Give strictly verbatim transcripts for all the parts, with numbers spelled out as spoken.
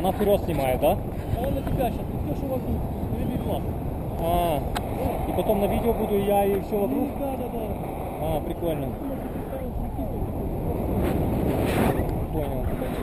Она вперед снимает, да? А он на тебя сейчас, все, что вокруг, впереди глаз. А, и потом на видео буду я и все вокруг? Ну, да, да, да. А, прикольно. Понял.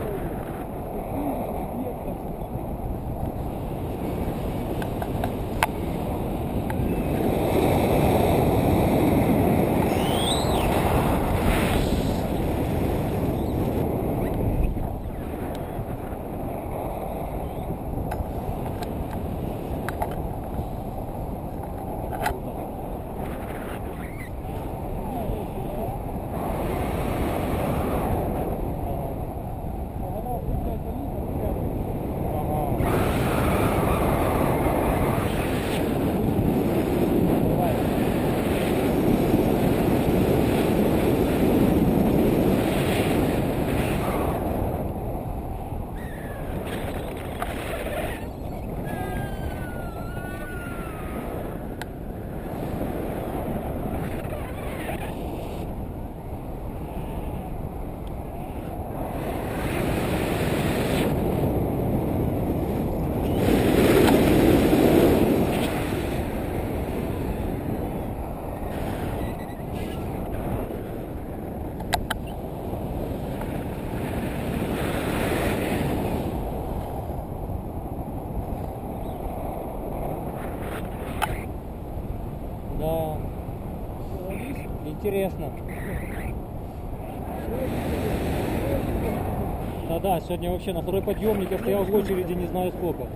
Да. Интересно. Да-да, сегодня вообще на второй подъемник я стоял в очереди не знаю сколько.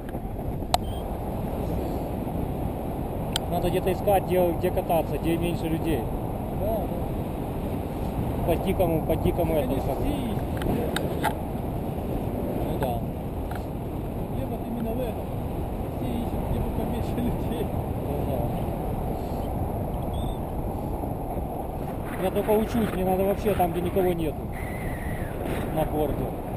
Надо где-то искать, где, где кататься, где меньше людей. Да, да. По дикому, по дикому Они этому. все ищут. Ну да. Где вот именно в этом? Все ищут, где бы поменьше людей. Ну да. Я только учусь, мне надо вообще там, где никого нету. На борде.